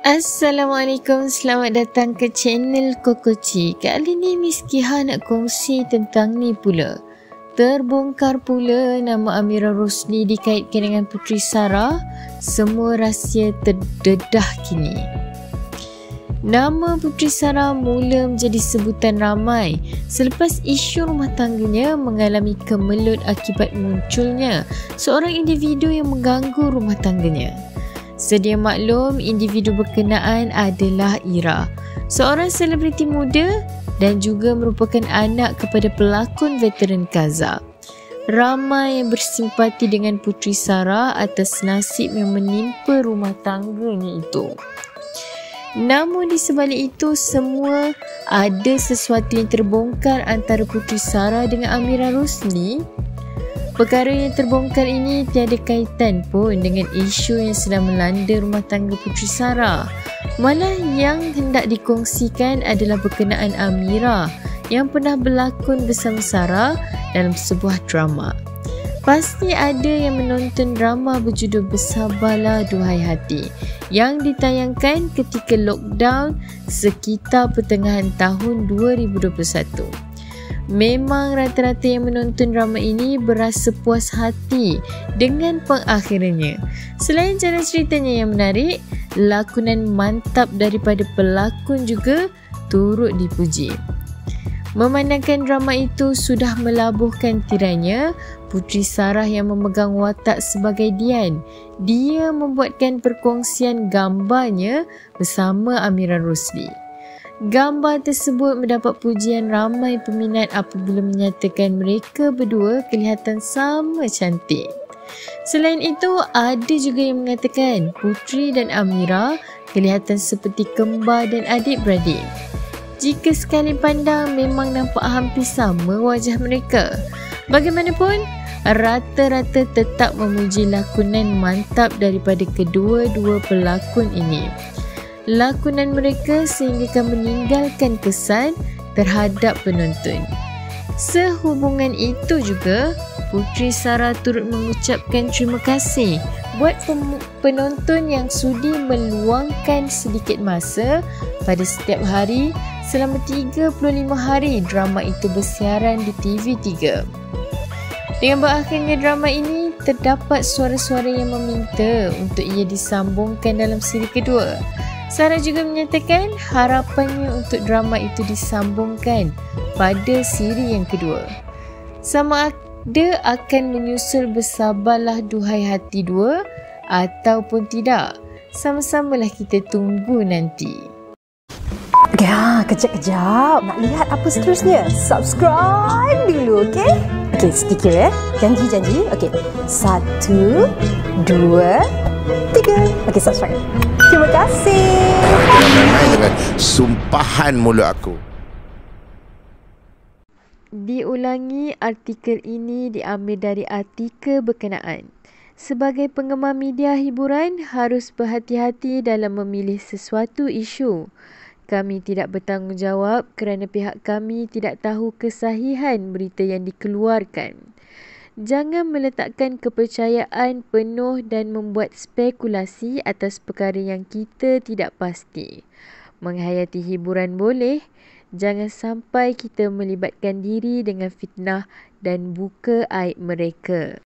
Assalamualaikum, selamat datang ke channel Kokoci. Kali ni Miss Kiha nak kongsi tentang ni pula. Terbongkar pula nama Amirah Rosli dikaitkan dengan Puteri Sarah. Semua rahsia terdedah kini. Nama Puteri Sarah mula menjadi sebutan ramai selepas isu rumah tangganya mengalami kemelut akibat munculnya seorang individu yang mengganggu rumah tangganya. Sedia maklum, individu berkenaan adalah Ira, seorang selebriti muda dan juga merupakan anak kepada pelakon veteran Kaza. Ramai yang bersimpati dengan Puteri Sarah atas nasib yang menimpa rumah tangganya itu. Namun di sebalik itu semua, ada sesuatu yang terbongkar antara Puteri Sarah dengan Amirah Rosli. Perkara yang terbongkar ini tiada kaitan pun dengan isu yang sedang melanda rumah tangga Puteri Sarah. Malah yang hendak dikongsikan adalah berkenaan Amirah yang pernah berlakon bersama Sarah dalam sebuah drama. Pasti ada yang menonton drama berjudul Bersabarlah Duhai Hati yang ditayangkan ketika lockdown sekitar pertengahan tahun 2021. Memang rata-rata yang menonton drama ini berasa puas hati dengan pengakhirannya. Selain jalan ceritanya yang menarik, lakonan mantap daripada pelakon juga turut dipuji. Memandangkan drama itu sudah melabuhkan tirainya, Puteri Sarah yang memegang watak sebagai Dian, dia membuatkan perkongsian gambarnya bersama Amirah Rosli. Gambar tersebut mendapat pujian ramai peminat apabila menyatakan mereka berdua kelihatan sama cantik. Selain itu, ada juga yang mengatakan Puteri dan Amirah kelihatan seperti kembar dan adik-beradik. Jika sekali pandang memang nampak hampir sama wajah mereka. Bagaimanapun, rata-rata tetap memuji lakonan mantap daripada kedua-dua pelakon ini. Lakonan mereka sehinggakan meninggalkan kesan terhadap penonton. Sehubungan itu juga, Puteri Sarah turut mengucapkan terima kasih buat penonton yang sudi meluangkan sedikit masa pada setiap hari selama 35 hari drama itu bersiaran di TV3. Dengan berakhirnya drama ini, terdapat suara-suara yang meminta untuk ia disambungkan dalam siri kedua. Sarah juga menyatakan harapannya untuk drama itu disambungkan pada siri yang kedua. Sama ada akan menyusul Bersabarlah Duhai Hati 2 ataupun tidak. Sama-samalah kita tunggu nanti. Ya, kejap-kejap. Nak lihat apa seterusnya? Subscribe dulu, okey? Okey, sedikit ya. Janji-janji. Okey. 1, 2, 3. Okey, subscribe. Terima kasih. Main dengan sumpahan mulut aku. Diulangi, artikel ini diambil dari artikel berkenaan. Sebagai penggemar media hiburan, harus berhati-hati dalam memilih sesuatu isu. Kami tidak bertanggungjawab kerana pihak kami tidak tahu kesahihan berita yang dikeluarkan. Jangan meletakkan kepercayaan penuh dan membuat spekulasi atas perkara yang kita tidak pasti. Menghayati hiburan boleh, jangan sampai kita melibatkan diri dengan fitnah dan buka aib mereka.